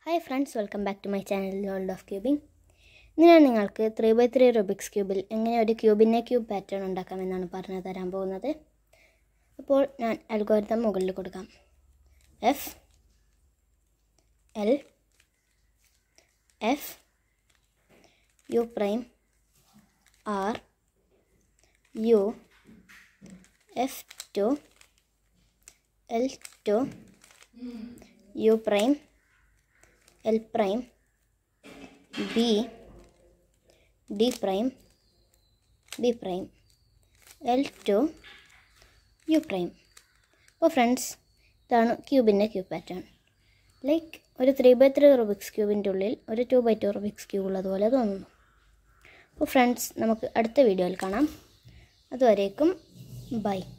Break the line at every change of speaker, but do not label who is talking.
Hi friends, welcome back to my channel World of Cubing. ഞാൻ നിങ്ങൾക്ക് 3x3 Rubik's Cube എങ്ങനെ ഒരു ക്യൂബിനെ cube pattern ഉണ്ടാക്കാമെന്നാണ് പറഞ്ഞു തരാൻ പോകുന്നത്. അപ്പോൾ ഞാൻ അൽഗോരിതം മുകളിൽ കൊടുക്കാം. F L F U prime R U F2 L2 U prime L prime B D prime B prime L2 U prime. അപ്പോൾ ഫ്രണ്ട്സ്, ഇതാണ് ക്യൂബിൻ്റെ ക്യൂബ് പാറ്റേൺ. ലൈക്ക് ഒരു 3x3 റുബിക്സ് ക്യൂബിൻ്റെ ഉള്ളിൽ ഒരു 2x2 റുബിക്സ് ക്യൂബ് ഉള്ളതുപോലെ തോന്നുന്നു. അപ്പോൾ ഫ്രണ്ട്സ്, നമുക്ക് അടുത്ത വീഡിയോയിൽ കാണാം. അതുവരേക്കും ബൈ.